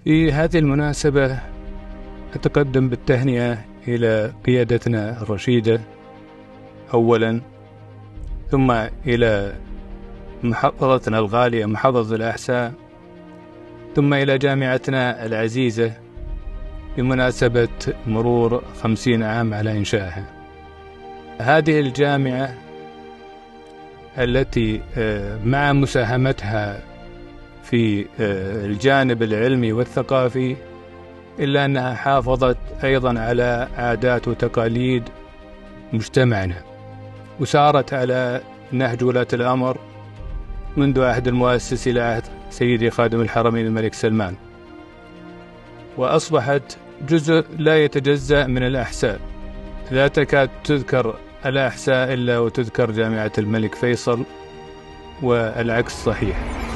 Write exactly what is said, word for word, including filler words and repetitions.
في هذه المناسبة أتقدم بالتهنئة إلى قيادتنا الرشيدة أولا، ثم إلى محافظتنا الغالية محافظة الأحساء، ثم إلى جامعتنا العزيزة بمناسبة مرور خمسين عام على إنشائها. هذه الجامعة التي مع مساهمتها في الجانب العلمي والثقافي إلا أنها حافظت أيضا على عادات وتقاليد مجتمعنا، وسارت على نهج ولاة الأمر منذ عهد المؤسس إلى عهد سيدي خادم الحرمين الملك سلمان، وأصبحت جزء لا يتجزأ من الأحساء. لا تكاد تذكر الأحساء إلا وتذكر جامعة الملك فيصل، والعكس صحيح.